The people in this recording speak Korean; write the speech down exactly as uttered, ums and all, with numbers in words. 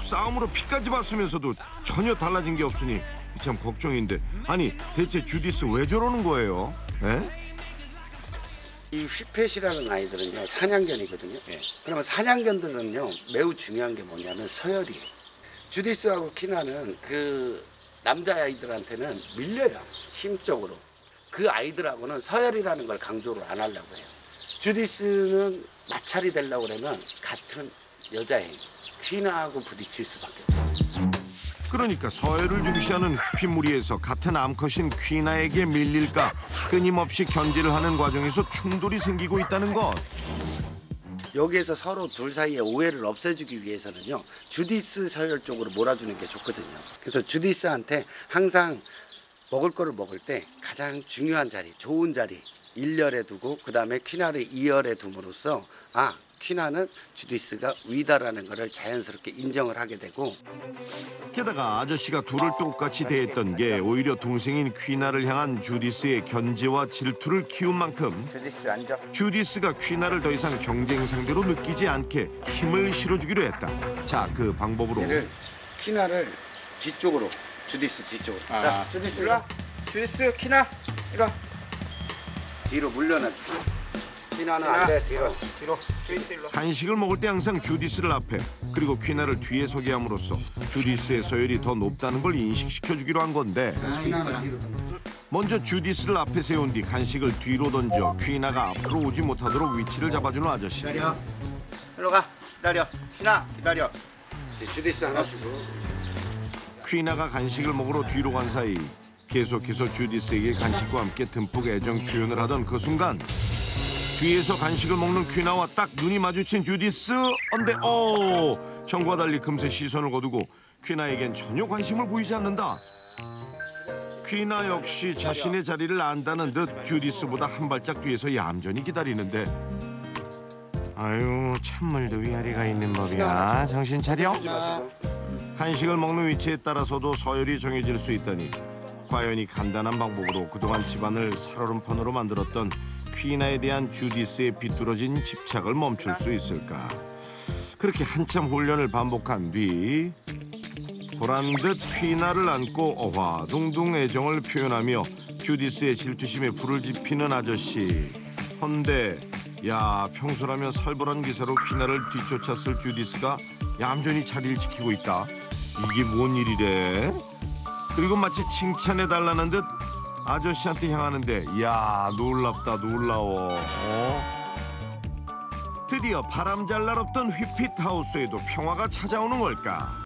싸움으로 피까지 봤으면서도 전혀 달라진 게 없으니 참 걱정인데, 아니 대체 주디스 왜 저러는 거예요? 에? 이 휘펫이라는 아이들은요 사냥견이거든요. 네. 그러면 사냥견들은요 매우 중요한 게 뭐냐면 서열이에요. 주디스하고 키나는 그 남자아이들한테는 밀려요, 힘적으로. 그 아이들하고는 서열이라는 걸 강조를 안 하려고 해요. 주디스는 마찰이 되려고 그러면 같은 여자애예요. 퀴나하고 부딪힐 수밖에 없어요. 그러니까 서열을 중시하는 휘핏 무리에서 같은 암컷인 퀴나에게 밀릴까 끊임없이 견제를 하는 과정에서 충돌이 생기고 있다는 것. 여기에서 서로 둘 사이의 오해를 없애주기 위해서는요 주디스 서열 쪽으로 몰아주는 게 좋거든요. 그래서 주디스한테 항상 먹을 거를 먹을 때 가장 중요한 자리, 좋은 자리 일 열에 두고 그 다음에 퀴나를 이 열에 둠으로써 아, 퀴나는 주디스가 위다라는 것을 자연스럽게 인정을 하게 되고, 게다가 아저씨가 둘을 똑같이 대했던 게 오히려 동생인 퀴나를 향한 주디스의 견제와 질투를 키운 만큼 주디스 앉아. 주디스가 퀴나를 더 이상 경쟁 상대로 느끼지 않게 힘을 실어주기로 했다. 자, 그 방법으로 얘를 퀴나를 뒤쪽으로, 주디스 뒤쪽으로. 아. 자, 주디스 이리 와. 주디스, 퀴나 이리 와. 뒤로 물려는. 퀴나는 안 돼, 뒤로. 뒤로. 주디스 일로. 간식을 먹을 때 항상 주디스를 앞에, 그리고 퀴나를 뒤에 서게 함으로써 주디스의 서열이 더 높다는 걸 인식시켜주기로 한 건데, 퀴나는 뒤로. 먼저 주디스를 앞에 세운 뒤 간식을 뒤로 던져 퀴나가 앞으로 오지 못하도록 위치를 잡아주는 아저씨. 기다려. 일로 가. 기다려. 퀴나 기다려. 이제 주디스 하나 주고. 퀴나가 간식을 먹으러 뒤로 간 사이 계속해서 주디스에게 간식과 함께 듬뿍 애정 표현을 하던 그 순간, 뒤에서 간식을 먹는 퀴나와 딱 눈이 마주친 주디스. 언데 어 전과 달리 금세 시선을 거두고 퀴나에겐 전혀 관심을 보이지 않는다. 퀴나 역시 자신의 자리를 안다는 듯 주디스보다 한 발짝 뒤에서 얌전히 기다리는데, 아유 참말도 위아래가 있는 법이야. 정신 차려. 간식을 먹는 위치에 따라서도 서열이 정해질 수 있다니, 과연 이 간단한 방법으로 그동안 집안을 살얼음판으로 만들었던 퀴나에 대한 주디스의 비뚤어진 집착을 멈출 수 있을까? 그렇게 한참 훈련을 반복한 뒤 보란듯 퀴나를 안고 어화둥둥 애정을 표현하며 주디스의 질투심에 불을 지피는 아저씨. 헌데 야, 평소라면 살벌한 기사로 퀴나를 뒤쫓았을 주디스가 얌전히 자리를 지키고 있다. 이게 뭔 일이래? 그리고 마치 칭찬해달라는 듯 아저씨한테 향하는데, 야 놀랍다 놀라워. 어? 드디어 바람잘 날 없던 휘핏 하우스에도 평화가 찾아오는 걸까?